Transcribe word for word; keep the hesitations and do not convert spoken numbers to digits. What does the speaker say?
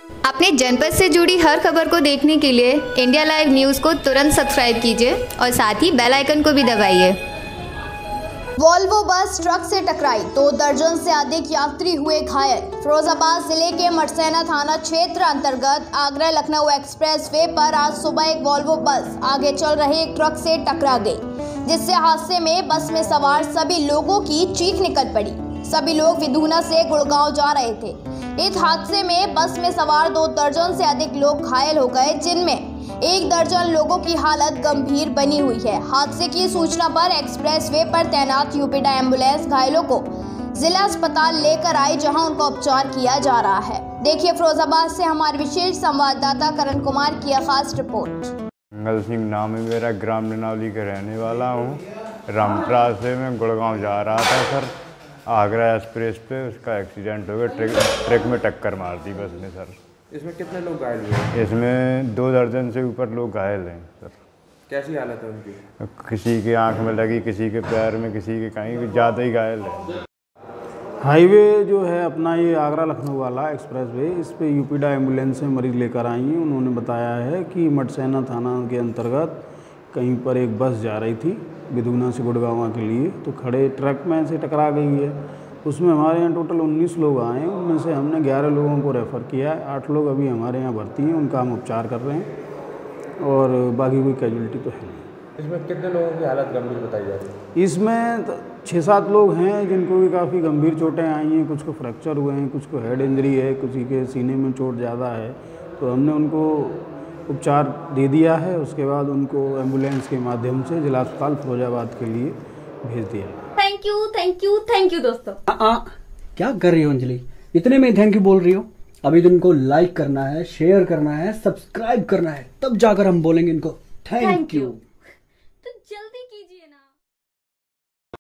अपने जनपद से जुड़ी हर खबर को देखने के लिए इंडिया लाइव न्यूज़ को तुरंत सब्सक्राइब कीजिए और साथ ही बेल आइकन को भी दबाइए। वोल्वो बस ट्रक से टकराई, दो दर्जन से अधिक यात्री हुए घायल। फिरोजाबाद जिले के मटसेना थाना क्षेत्र अंतर्गत आगरा लखनऊ एक्सप्रेस वे पर आज सुबह एक वोल्वो बस आगे चल रहे एक ट्रक से टकरा गई, जिससे हादसे में बस में सवार सभी लोगों की चीख निकल पड़ी। सभी लोग विधूना से गुड़गांव जा रहे थे। इस हादसे में बस में सवार दो दर्जन से अधिक लोग घायल हो गए, जिनमें एक दर्जन लोगों की हालत गंभीर बनी हुई है। हादसे की सूचना पर एक्सप्रेस वे पर तैनात यूपीडा एम्बुलेंस घायलों को जिला अस्पताल लेकर आई, जहां उनका उपचार किया जा रहा है। देखिए फिरोजाबाद से हमारे विशेष संवाददाता करण कुमार की खास रिपोर्ट। मंगल सिंह नाम है मेरा, ग्राम ननावली का रहने वाला हूँ। रामपुरा से मैं गुड़गांव जा रहा था सर। आगरा एक्सप्रेस पे उसका एक्सीडेंट हो गया, ट्रक ट्रक में टक्कर मार दी बस ने सर। इसमें कितने लोग घायल हुए? इसमें दो दर्जन से ऊपर लोग घायल हैं सर। कैसी हालत है उनकी? किसी की आंख में लगी, किसी के पैर में, किसी के कहीं ज़्यादा ही घायल है। हाईवे जो है अपना ये आगरा लखनऊ वाला एक्सप्रेस वे, इस पे यूपीडा एम्बुलेंस से मरीज़ लेकर आई हैं। उन्होंने बताया है कि मटसेना थाना के अंतर्गत कहीं पर एक बस जा रही थी विधूना से गुड़गांव के लिए, तो खड़े ट्रक में से टकरा गई है। उसमें हमारे यहाँ टोटल उन्नीस लोग आए हैं, उनमें से हमने ग्यारह लोगों को रेफ़र किया है। आठ लोग अभी हमारे यहाँ भर्ती हैं, उनका हम उपचार कर रहे हैं और बाकी कोई कैजुअल्टी तो है नहीं। इसमें कितने लोगों की हालत गंभीर बताई जा रही है? इसमें छः सात लोग हैं जिनको भी काफ़ी गंभीर चोटें आई हैं। कुछ को फ्रैक्चर हुए हैं, कुछ को हेड इंजरी है, किसी के सीने में चोट ज़्यादा है, तो हमने उनको उपचार दे दिया है। उसके बाद उनको एम्बुलेंस के माध्यम से जिला अस्पताल फिरोजाबाद के लिए भेज दिया है। Thank you thank you thank you दोस्तों। आ, आ, क्या कर रही हो अंजलि? इतने में थैंक यू बोल रही हो? अभी तो इनको लाइक करना है, शेयर करना है, सब्सक्राइब करना है, तब जाकर हम बोलेंगे इनको थैंक यू।